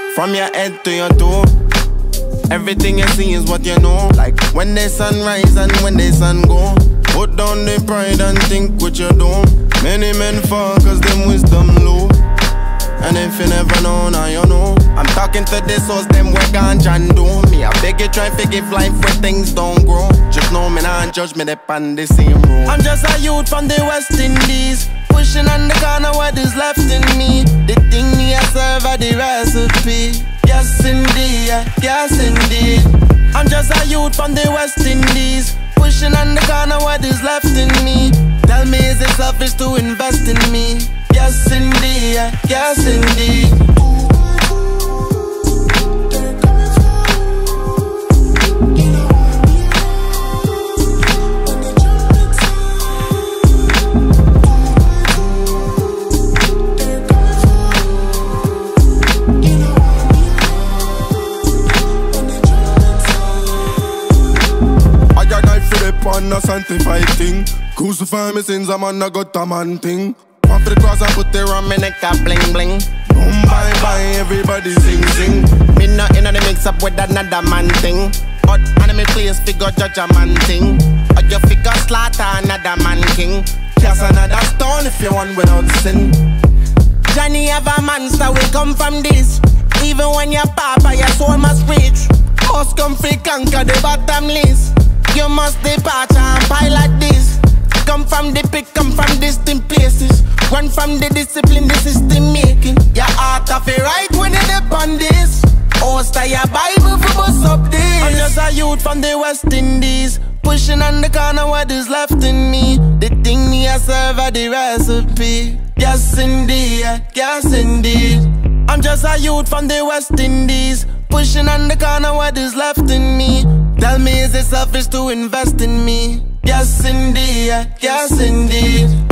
From your head to your toe, everything you see is what you know. Like when the sun rise and when the sun go, put down the pride and think what you do. Many men fall cause them wisdom low, and if you never know, now you know. I'm talking to the souls, them work on John do. Me, I beg you try to give life where things don't grow. Just know me not judge me, they on the same road. I'm just a youth from the West Indies, pushing on the corner what is left in me. The thing me I serve are the recipe. Yes indeed, yes indeed. I'm just a youth from the West Indies, pushing on the corner what is left in me. Tell me is it selfish to invest in me? Yes indeed, yes indeed. On a sanctified thing, crucify me sins, I'm on a got a man thing. Off the cross I put the rum in a cap bling bling. Boom bye bye, everybody sing sing. Me not in the mix up with another man thing. But enemy place figure judge a man thing. Or you figure slaughter another man king. Cast another stone if you want without sin. Johnny have a monster, we come from this. Even when you're papa, your soul must reach. Must come free, conquer the bottomless. You must depart and pilot this. Come from the pick, come from distant places. Run from the discipline, the system making. Your heart of a right when you dip on this. Host of your Bible for bust up this. I'm just a youth from the West Indies, pushing on the corner what is left in me. The thing me I serve are the recipe. Yes indeed, yes indeed. I'm just a youth from the West Indies, pushing on the corner what is left in me. Tell me is it selfish to invest in me? Yes indeed, yes indeed.